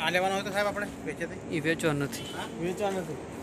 આ લેવાનો હોય તો સાહેબ આપણે વેચે એ વેચવા નથી. વેચવા નથી.